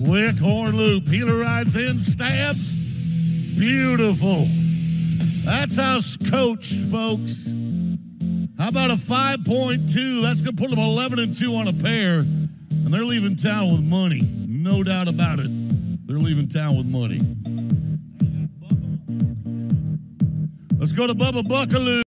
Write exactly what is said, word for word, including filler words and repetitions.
Quick horn loop. Healer rides in, stabs. Beautiful. That's us coach, folks. How about a five point two? That's going to put them eleven and two on a pair. And they're leaving town with money. No doubt about it. They're leaving town with money. Let's go to Bubba Buckaloo.